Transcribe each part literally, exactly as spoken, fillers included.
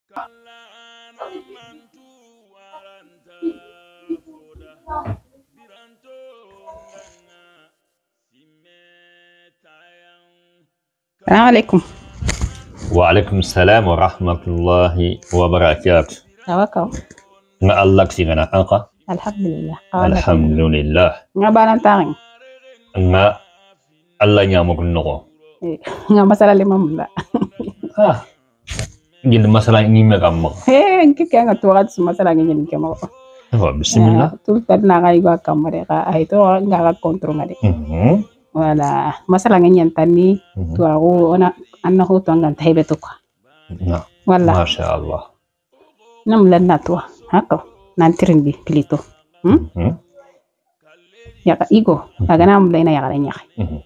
السلام عليكم. وعليكم السلام ورحمة الله وبركاته. توكل. ما الله كسيغنا أنقى. الحمد لله. الحمد لله. ما بالانتاين. ما الله يامك النقو. nga masala le mamla. Ah. Gil masala ngi megam. He nki kanga tuwaat su masala ngi ngi kama. Oh bismillah. Tu tad na ga iga kamare ka ay to nga ga kontro ngade. Mhm. Wala masala ngi nyantani tu ago ona anna ho to ngan taybe to ko. Na. Wala. Masha Allah. Nam lan na to hako nan tirindi plito. Hmm? Mhm. Ya ka igo aga nam leena ya ga nya. Mhm.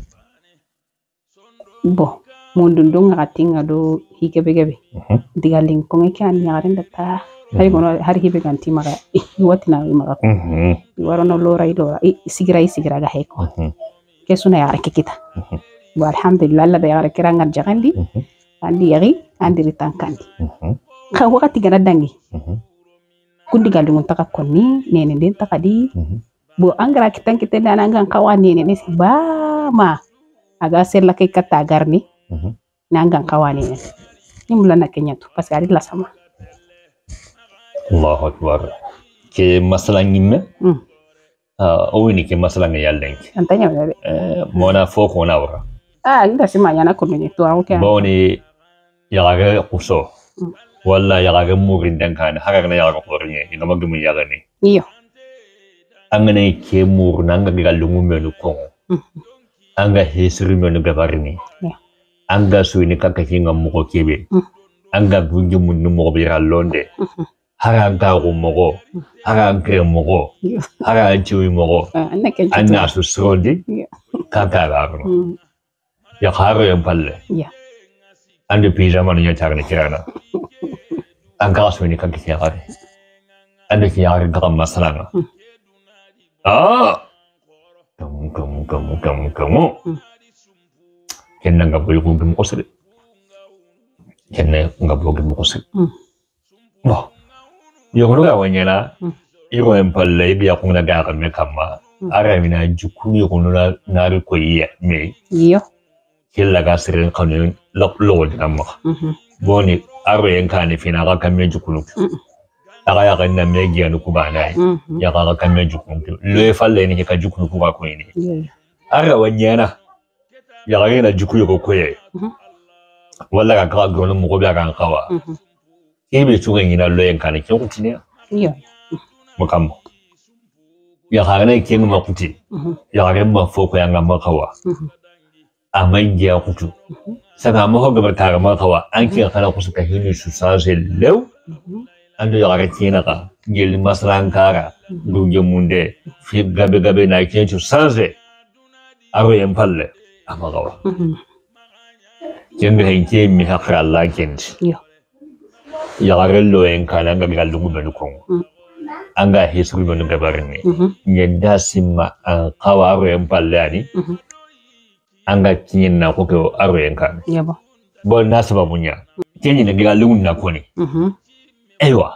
Bo mundundung ngatinga do hikebegebe. Mhm. Digaling ko ngi kan nyaarenda ta hay gono har hibe ganti maga watina maga ko Mhm. warono lora ilo sigira sigira ga heko Mhm. kesuna ya kita Mhm. bo alhamdulillah la ya kiranga jagandi Mhm. andi yari andi ritankandi Mhm. ka wakati gana dangi Mhm. kundi galungun taka konni nene den takadi Mhm. bo angara kitan kite dana ngan kawani nene ba ma aga sella kay kata garni Mhm. nangan kawani ne nimla na kenya to parce que ari la sama Allahu akbar. Ke masala ngimme? mm Ah, o ni ke masala ngi yallen. antanya wala Eh, mona foko na wara. ah inda sima yana ko ni to awu kan Boni yaga kuso. Mm. Walla yaga murin dan kan haka na yaga kornye ina magumi yaga ni. iyo Angane ke mur nanga galungu menu ko. mm Anga hisri menu gabarni. Yeah. Anga suini kaka kinga muko kebe. Mm. Anga bungi munnu mo bira londe. Mhm. Haka anga ko mogo. Haka anga mogo. iyo Haka anchi mogo. anna kenya Anna su srondi iya kaka garno. mm Ya kharo yam palle. iya Ande pijama ni nyatagni kirana. Anga suini kaka kinga. Ande kinga ga masalanga. Mm. Ah. Kamu kamu kamu kamu kamu. Mm. Kenna nga boy ko gum ko sere. Kenna nga boy gum ko sere. Mm. Bo. Yo ko ga wanyana. Mm. Iro en palle bi ya ko na ga ka me kama. Mm. Ara mina jukku yo ko na na ri ko yi me. iyo Killa ga sere kanu lo lo de kama. mhm Boni aro en kan fina ga kan me jukku. Mm. Aga ya kan na me gi anu ku ba nai. mhm Ya ga kan me jukku. Le falle ni ka jukku ku ba ko ni. iyo Ara wanyana. Ya ga na jukku yo ko ko ye. mhm Wala ka ka gono mo ko bi ka kawa. mhm Ebe chuga ina lo en kan ki ko tine iyo mo kam. Ya ga na ki ma kuti. mhm Ya ga ma fo ko ya ngam kawa. mhm Amai ya kutu. Saka mo ho ga ta ga ma kawa. An ki kana ku suka hinu su sa se lew. mhm Ando ya ga tina ka. Gel masran kara. Dunge munde. Fi gabe gabe na ki su sa se. Aro en palle. Ama kawa. mhm Kende hen ki mi hakra Allah kendi. iyo Ya ga lo en kana ga ga lungu be ko. Mm. Anga hisru be no gabarni. mhm Nyanda simma an kawa aro en palle ani. mhm Anga kinyin na ko ko aro en kan. iyo bo Bon na sababu nya. Kinyin na ga lungu na ko ni. mhm Aiwa.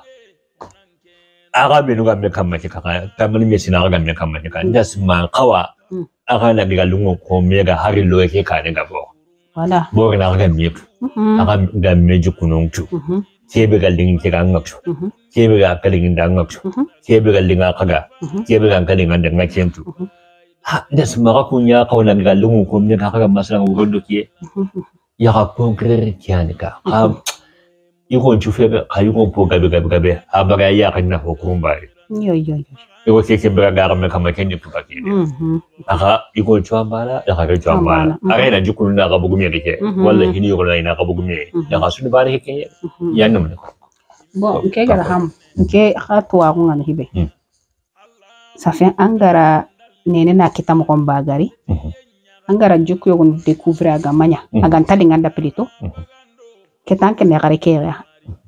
Aga be no ga me kamma ki kaka. Kamani me sina ga me kamma ki kan. Da simma kawa. Mm. Aga na ga lungu ko me ga hari lo ke ka ne ga bo. wala Bo na ga me. mhm Aga ga me ju kunun tu. mhm Kebe ga lingin ki ga ngak. mhm Kebe ga kalingin da ngak. mhm Kebe ga linga kaga. mhm Kebe ga kalingin da ngakem tu. Mhm. Ha da simma ka kunya ka na ga lungu ko me ka ga masala ngondo ki. mhm Ya ka konkrere kyani ka. Ha yiko chufe ka yiko po gabe gabe gabe. Abaga ya kan na ko kumba. iyo iyo iyo Iko keke bera gara me kama kendi puka kini. mhm Aka iko chuambala, ya kare chuambala. Chuambala, Aka ina jukuru na kabugumye kike. Mhm. Wala hini yuko na ina kabugumye. Mhm. Ya kasuni bari kike. mhm Ya numu niko. bo nke gara ham nke khatwa ko ngana hibe Mm. safi angara nene na kita mo kon bagari Mhm. angara jukku yo gon découvrir aga manya Mhm. aga tali nganda plito Mhm. ketan ke ne gare kera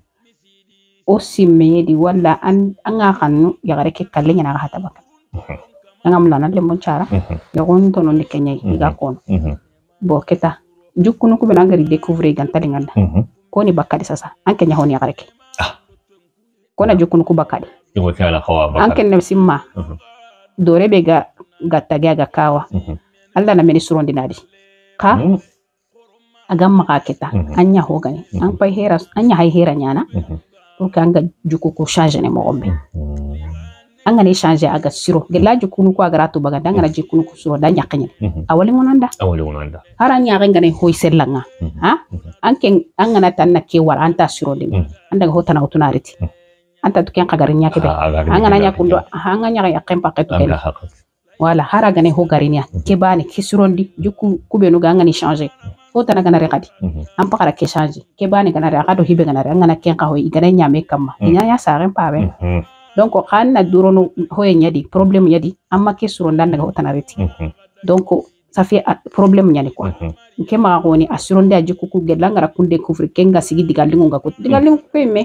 o simme di wala an anga kanu ya gare ke kalle nyana ga hata baka Mhm. ngam lana le mon cara Mhm. ya gon to non kenya Mhm. ga kon Mhm. bo keta jukku no ko be ngari découvrir gan tali nganda Mhm. ko koni bakadi sasa anke nya honi yagareke ah kona jukunu ku bakadi imo kala khawa bakadi anke ne simma dore be ga gatta ga kawa alla na meni surondi nadi ka agam maka kita anya hogani an pay hera anya hay hera nyana pour que anga juku ko changer ne mo gombe anga ne changer aga siro gela jukunu ko aga ratu baga danga na jukunu ko suro da nyakanya awali monanda awali monanda hara nyaga ngane hoy sellanga ha anke anga na tanna ke war anta siro de anda hotana utunariti anta to ken kagari nyake be anga na nyakundo anga nyaga yakem paketu ken wala hara gane ho garinya ke bani ke sirondi juku kubenu ga anga ni changer hotana gana rekadi am pakara ke changer ke bani gana rekado hibe gana anga na ken ka hoy igane nyame kamma nya ya saren pabe donc xanna durono hoye nyadi problème nyadi amma ke suronda daga hotana reti donc ça fait problème nyani quoi ke ma goni asuronde aji kuku gelanga kunde kufri kenga sigi digalingu ngako digalingu peme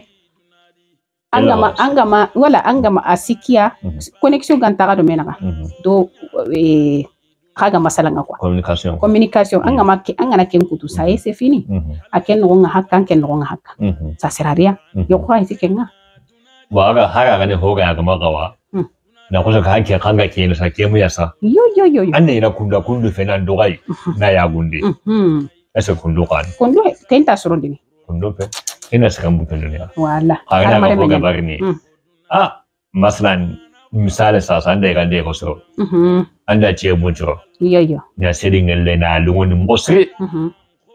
angama angama wala angama asikia connexion gantaka do menaka do eh kaga masala ngakwa communication communication angama ke angana ken kutu ça et c'est fini aken ngonga hakka ken ngonga hakka ça sert à rien yo kwa isikenga waga hara gane hoga ga magawa na kusa ka hake kanga ke ne sake mu yasa yo yo yo anne ina kunda kundu fenan dogai na ya gunde mhm esa kundu kan kundu kenta surondini kundu pe ina saka mutun ne wala hara ma hoga barni ah maslan misale sa sande ga de ko so mhm anda ce mujo yo yo ya sedin le na lungun mosri mhm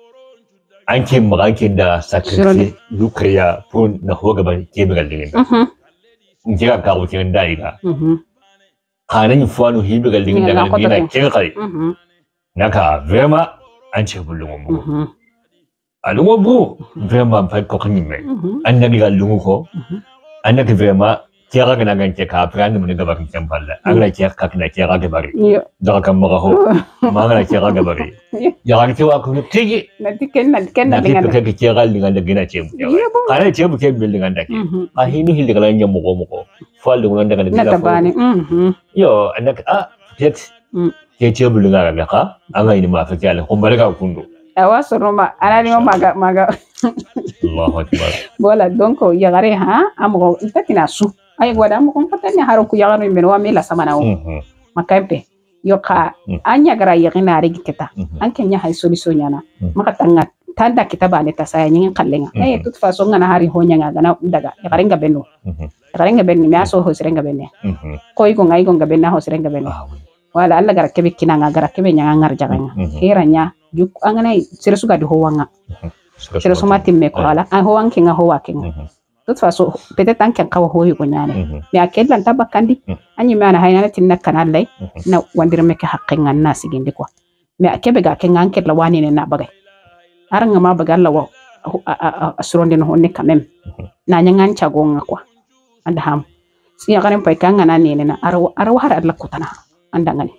anke maganke da sakrifce lukriya pun na hoga ba ke bi galdin mhm ngira ka wuce da ida mhm kanin fuanu hibi galdin da galdin na kin kai mhm naka vraiment an ce bulun mu mhm alungo bu vraiment fa ko kin me an da galdin ko an da vraiment kira ga nan ke ka plan mun ga bakin kan falla an la kira ka kana kira ga bari da kan ma ho ma ga kira ga bari ya ga cewa ku tigi na tiken na tiken na dinga na kira ga dinga da gina ce mu kana ce mu ke building an da ke a hinu hil daga yan mu ko mu ko fall mun daga na tabani mhm yo annaka a ket ke ce building ga ka an ga ni ma fa kala kun barka kundu awa soroma anani ma maga maga Allahu akbar bola donc ya gare ha amgo itatina su ay gwada mo kon patanya haro ku yagano men wa mela samana o makampe yo ka anya gara yagina rigi kita anke nya hay solution yana maka tanga tanda kitaba ne tasaya nyin kallenga ay tut façon ngana hari honya nga gana daga yagarenga benno yagarenga benni mi aso ho serenga benne ko igo ngai go ngabenna ho serenga benne wala alla gara kebe kina nga gara kebe nya ngar jaganga heranya juk angana seresu gadi ho wanga seresu matimme ko ala ay ho wanki nga ho wakinga toute façon peut-être en kan kawo hoyi ko nyane mais akella tabakandi anyi mana hayna tinna kanallay na wandir meke haqqin anna sigindi ko mais akebe ga ken an kella wani ne na bagay aranga ma bagalla wa asronde no honne quand même na nyangan chagonga ko anda ham si ya garan pay kan ngana ne na arwa arwa har Allah kutana anda ngani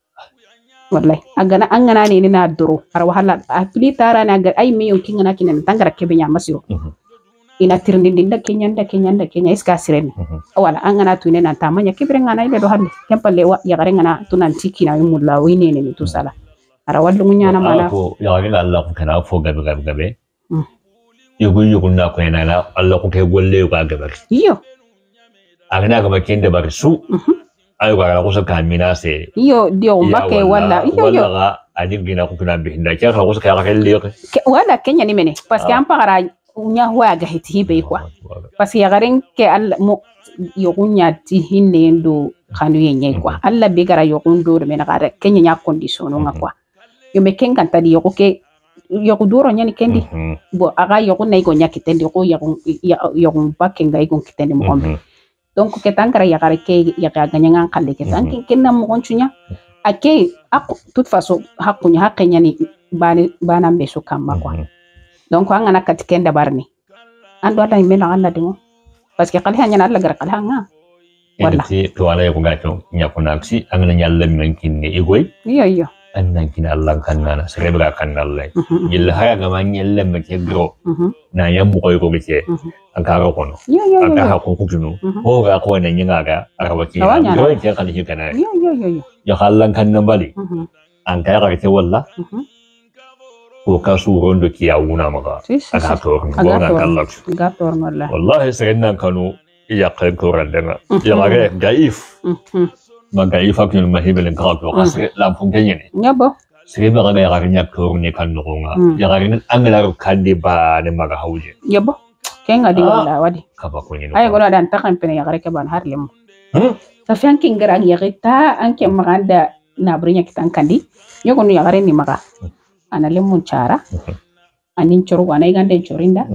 wallahi agana angana ne na duro arwa hala apli tara na ga ay mi yonki ngana kinan tangara kebe nya masiro ina tirindinda kenyanda kenyanda kenya iska siren wala angana tune na tamanya kibrenga na ile do hande kempalle wa ya garengana tunan tiki na mulla wine ne to sala ara wallu munya na mala ko ya ga Allah ku kana fo gabe gabe gabe yugo yugo na ko ina na Allah ku kai golle ga gabe iyo agana ga bakin da bar su ayo ga ko saka mina se iyo dio make wala iyo iyo wala adin gina ku kana bihinda ke ka ko saka ga kelle wala kenya ni mene parce que ampara unya waga hitibe kwa parce ya garen ke alla mo yogunya ti hinne ndo kanu yenye kwa alla be gara yogundo me na gara kenya nya condition nga kwa yo me kenga tadi yogo ke yogo duro nyani kendi bo aga yogo na igo nya kitendi ko yogo yogo bakenga igo kitendi mo kombe donc ke tangara ya gara ke ya ga ganya ngan kalle ke tanki kenna mo gonchunya ake ak toute façon hakunya hakenya ni bani bana mbeso kamba kwa donc angana katikenda barni ando ala imena alla dimo parce que qalha nyana alla gar qalha nga wala ti to ala ko gato nyakuna aksi angana nyalla men kinne igoy iyo iyo annan kin alla kanana serebra kanalla yilla haya ga man nyalla me ke gro na yambu koy ko gece akara kono aka ha ko kutunu ho ga ko na nyinga ga arawaki do ke kan hi kana iyo iyo iyo ya hallan kan nan bali an kaya ga ce walla ko kasu rondo ki ya wuna maka aga to ngona kallak gator wallahi wallahi sayyidina kanu ya kai ko randana ya gare gaif ma gaif akun mahibel ka ko asre la fungenye nyabo sire ba ga ya nya ko ne kan no nga ya gare an angala kandi ba ne maga hawje yabo kenga di wala wadi ka ba ko ni ay gona dan takan pene ya gare ke ban har lemu ta fiankin garang ya kita anke maganda na brinya kitan kandi yogo no ya gare ni maga ana lemun cara anin choro wana igande chorinda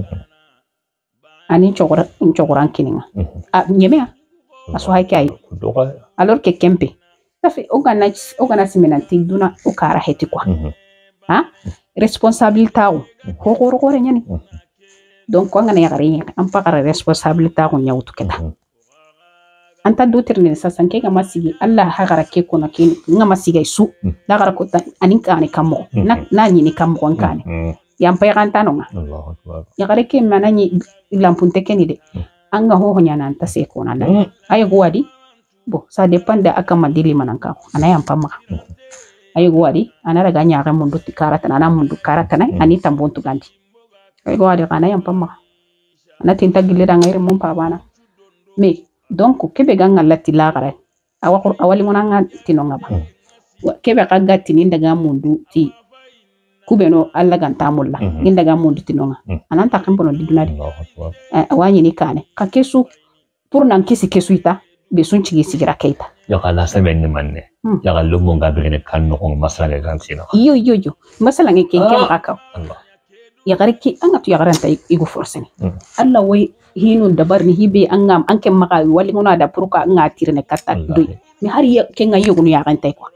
anin chokora chokoran kininga a nyemea aso hay kay alors que kempe tafi ogana ogana simenanti duna o kara heti kwa ha responsabilité ko ko ko nyani donc ko ngana yagare am pakara responsabilité ko nyawtu keta anta dotirne sa sanke ga masigi Allah hagara ke ko nakin nga masiga su dagara ko tan anin kane kamo na nani ni kamo kane yam pay kan tanonga Allahu akbar ya gare ke manani lampunte keni de anga ho ho nyana anta se ko nanda ay go wadi bo ça dépend de akama dili mananka ana yam pamma ay go wadi ana daga nyaare mundu karata ana mundu karata nay ani tambontu gandi ay go wadi ana yam pamma ana tinta gille da ngayre mum pa bana mais donc kebe ganga lati lagare awakor awali monanga tinonga ba kebe kaga tinin daga mundu ti kubeno alla ganta mulla in daga mundu tinonga ananta kambono didunadi awani ni kane ka kesu pour nan kisi kesuita be sun cigi sigira keita ya kala saben ni manne ya kallo mon gabire kan no masala ga gansina yo yo yo masala nge kenke makaka Allah ya garki angatu ya garanta igu forseni Allah way hinu dabar ni hibe angam anke maka wali ngona da puruka ngatir ne kata do mi hari ke ngayo gunu ya gantay ko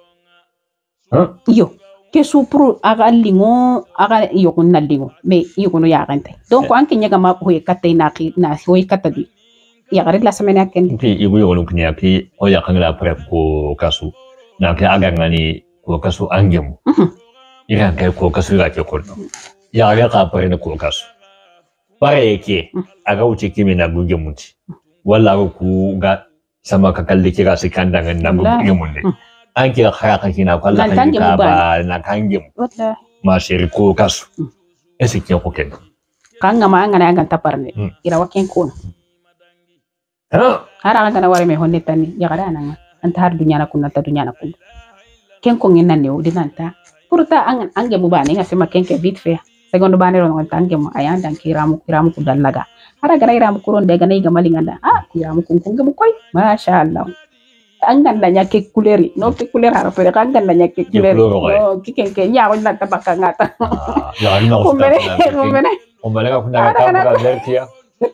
yo ke supru aga lingo aga yo kunna lingo me yo gunu ya gantay donc anke nyaga ma ko kata na ki na hoy kata di ya gari la semana ken ti ibu yo gunu knya ki o ya kangla pre ko kasu na ke aga ngani ko kasu angem ira ke ko kasu ga ke ko ya ga ka pre ne ko kasu pare yake aga wuce kimi na gunge muti walla ku ga sama ka kalli kira sai kan dangan na gunge mun ne an kira khaya kan kina kwalla kan ka ba na kange wallahi ma shiri ko kasu ese ke ko ken kan ga ma an ga ga taparne ira waken ko ha hara ga na wari me honne tani ya gara nan anta har dunya na kunna ta dunya na kunna ken ko ngin nan ne udinanta purta an an ga mu ba ne ga sema ken ke vite fait secondo banero non tanke mo ayanda kiramu kiramu ku dallaga hara gara iramu kuron de ganai gamali nganda ah kiramu kun kun gam koy masha Allah anganda nyake kuleri no ke kuler hara pere anganda nyake kuleri no kiken ke nya ko na tabaka ngata ya no ko mene ko mene o mene ka kuna ka ka vertia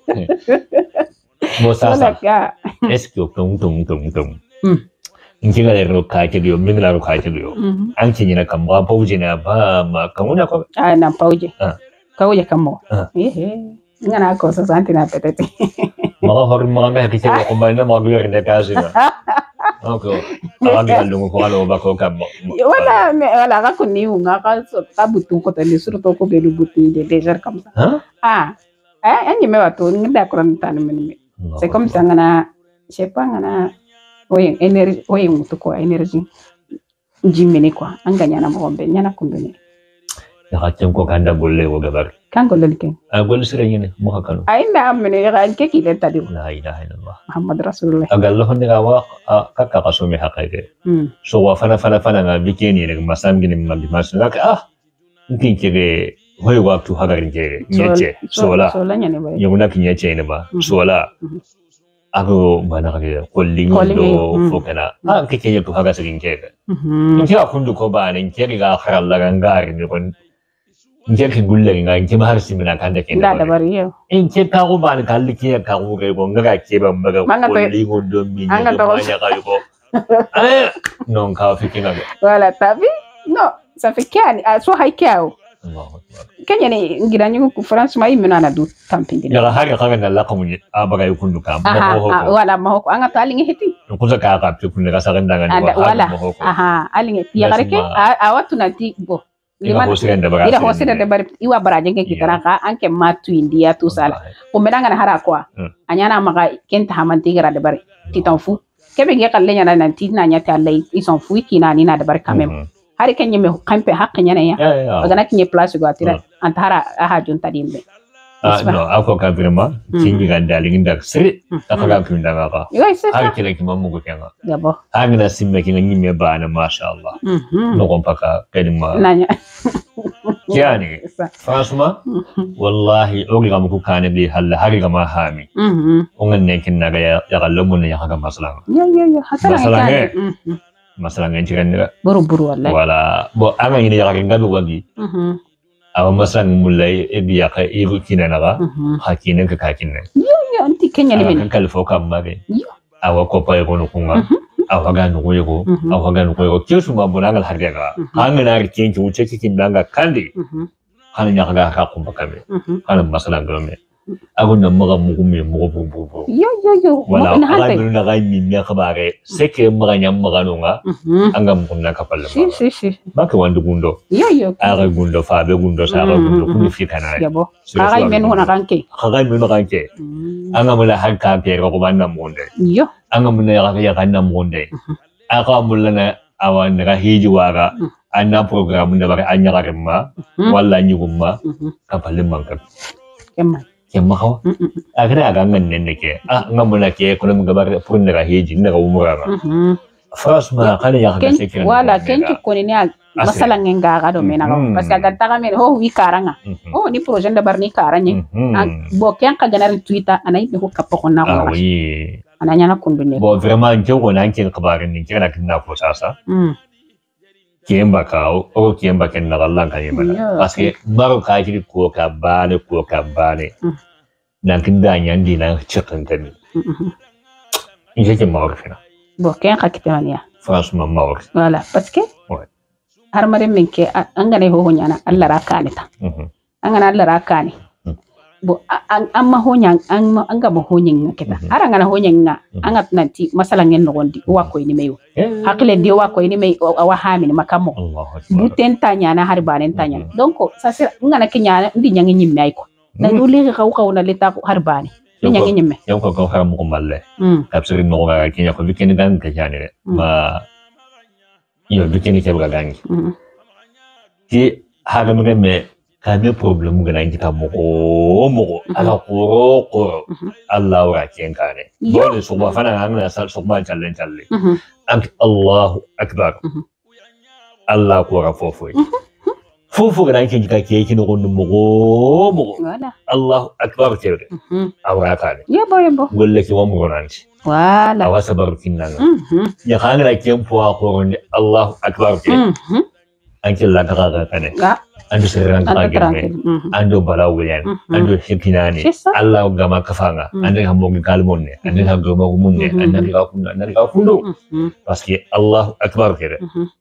mo sasa est-ce que tum tum tum tum injinga le ro ka ke dio mingla ro ka ke dio an ci na kam ba pauje na ba ma kamuna ko ah na pauje ka oje kamo eh ngana ko sa santi na petete ma hor ma ga ke ko ba na ma bi ne ka sina okay aga ga lungu ko alo ba ko kam wala me wala ga ko ni nga ka so ka butu ko tani sur to ko be lu butu de déjà comme ça ah eh ani me wa to ngda ko ran tan men c'est comme ça ngana je sais pas ngana oye energy oye mutu ko energy jimene quoi anganya na mombe nyana kundune ya hatem ko kanda golle wo gabar kan golle ken a golle sire ngene mo hakano ay na amene ya ke ki le tadi la ilaha illallah muhammad rasulullah agallo honde ga wa ka ka ka so me hakage so wa fana fana fana na bikeni ne masam gine mambi masna ka ah nkin kire hoye wa tu hagarin kire nyache sola sola nyane ba yumuna kinyache ne ba sola ako mana kage kolling do fokana ah kike yetu haga sigin kege nke akundu ko ba ne nke ga kharalla gangari ne kon nke ke gulle nga nke ma har simina kanda ke da bari yo nke ka ko ba ne kalli ke ka ko ga go nga ke ba maga kolling do mi ne ma nya ga ko eh non ka fikinga wala tabi no ça fait qu'à so hay kao Kenya ni ngira nyuko ku France mai mena na du tampindi ya hari ka na la kamunye abaga yukundu ka mo ho wala mo ho anga talinge heti kuza ka ka kunde ka saganda ngani wala aha alinge ya gareke awatu na ti bo ila hosirende bara ila hosirende bara iwa baraje ke kitaraka anke matu india tu sala ko menanga na hara kwa anyana maga kenta hamanti gara de bare titanfu kebe nge kalle nyana nan ti na nyata lay ils sont fou kina ni na de bare quand même hari kan yeme kampe haknya na ya bagana kinye place go atira antara aha junta dimbe ah no ako ka birma kinyi ga dalin da sire ta kaga kun da ga har kire ki mamu go kenga yabo har na simme kinga nyime ba na masha Allah no gon paka kadima nanya yani franchement wallahi ogi ga muku kane bi hal har ga ma hami ongan ne kin na ga ya gallo mun ya ga masalan ya ya ya hasala masalan masalan ngi ren buru buru wallahi wala bo anga ni ya ga ngabe wagi awa masalan mulai ebiya ka iru kinanaga hakinen ka kakinen yo yo anti kenya ni men kan kalfo kam mare awa ko pa ko kunga awa ga no yego awa ga no yego kisu ma bunangal harga hanga na rikin ki wuce kikin danga kandi hanin ya ga ka kumba kame hanin masalan gome agun nan maga mugu me mugu bu bu bu yo yo yo wala ala mun na ga mi mi khabare seke maga nyam maga no nga angam kunna kapalle si si si maka wandu gundo yo yo aga gundo fa be gundo sa ga gundo kuni fi kana yabo aga men hona kanke aga men kanke anga mula hakka ke ko banna monde yo anga mun ya ga ya kanna monde aga mulla na awan ga hiji waga anna program da bare anya ga remma walla nyugumma kapalle manka kemma kemma ko agara ga ngan ne ke ah ngamula ke ko mun gabar furun da hiji ne ga umura ma fras ma kala ya ga sekira wala kenki ko ni masala ngenga ga do mena parce que ga taga men ho wi karanga oh ni projet da bar ni karanye bo ken ka ganar twitter anay be ko kappo ko na ko oui ananya na kundu ne bo vraiment ke ko nan ken kabarin ni kira kin na ko sasa kemba ka o kemba ken na Allah kan yema parce que maro ka kiri ko ka bale ko ka bale nan kin da nyan di na chicken tan in je ke maro fina bo ken ka kitania franchement maro voilà parce que har mare min ke an gane ho honya na Allah ra kane ta an gana Allah ra kane bo an ma honya an an ga ma honyin kita har an gana honyin nga an ga nanti masalan yen no gondi wa ko ni meyo hakle di wa ko ni mey wa ha min makamo buten tanya na har banen tanya donc ça c'est ngana kinya ndi nyangi nyimme ay ko na dole ka ko na leta ko har bane ndi nyangi nyimme yow ko ko xam ko malle absolu no ga kinya ko bikin gan ka jani ma yo bikin ke ga gangi ki haga mo me kame problem ga nan kita mo mo ala ko ko Allah wa ken kare dole so ba fana an na sal so ma challe challe Allahu akbar Allah ko ra fofo fofo ga nan ken kita ke kin ko mo mo Allahu akbar tere awra kare ya bo ya bo golle ki wa mo ranti wala awa sabar kinnan ya kan ga ken po ko Allahu akbar tere an killa ka ga kane ando seran ka gemme ando bala wuyan ando hipinani Allah gama kafanga ando hambo kalmonne ando hambo magumunne ando ga kunna ando ga kundo parce que Allah akbar kere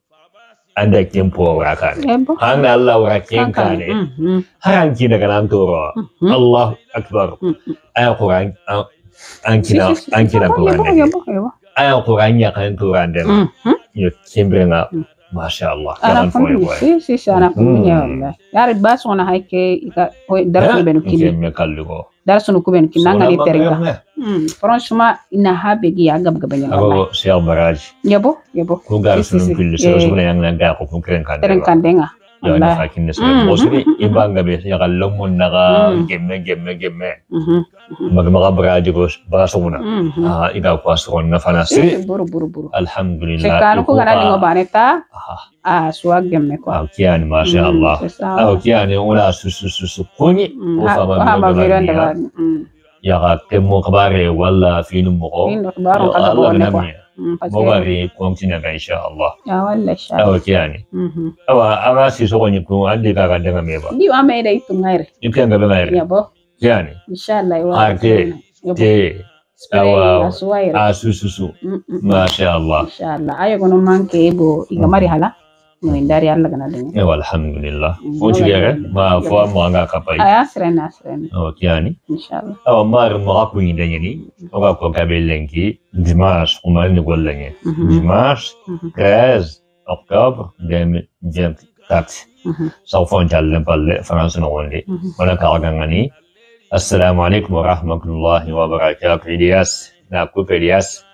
anda tempo wakane hanga Allah waraken kane haran ki daga nan toro Allah akbar ay Quran an kina an kina Quran ay Quran ya kan Quran den yo kimbrenga Masya Allah. Anak pun si si si anak punya Allah. Yari bas ona haike ika darsu benu kini. Darsu nuku benu kini nanga ni terga. Franchement ina habe gi agam gabanya. Ako Syekh Baraj. Yabo yabo. Ku darsu nuku kini sebenarnya yang naga aku keren kan. Keren kan denga. Allah fakin nesa. Mostly ibang gabe ya kalau mun naga gemme gemme gemme. Magmaga Baraj ko basuna. Ah ida ko asron na fanasi. Buru buru buru. Alhamdulillah. Sekarang ko kana lingo baneta. Ah swag gemme ko. Kian masya Allah. Ah kian una su su su su kuni. Fama viranda. Ya kemo kabare wala finu mo. Finu kabare kada ko ne ko. Mogari kontina ga insha Allah. Ya walla sha. Ah kian. Awa aga si so ni ko andi ka ga denga meba. Di wa me dai tungaire. Ikan ga ngaire. Ya bo. Kian. Insha Allah wa. Ah ke. Ke. Awa. Ah su su su. Masya Allah. Insya Allah. Ayo kono manke bo igamari hala. Dari Allah kana denga. Ya alhamdulillah. O tiga ma fo mo anga kapai. Aya srena srena. O kiani. Inshallah. Aw mar mo ko ni danyani. O ga ko kabelenki dimanche o man ni gollanye. Dimanche treize octobre deux mille vingt-quatre. Sa fon jalle palle France no wonde. Wala ka gangani. Assalamu alaikum wa rahmatullahi wa barakatuh. Ilyas na ku Ilyas.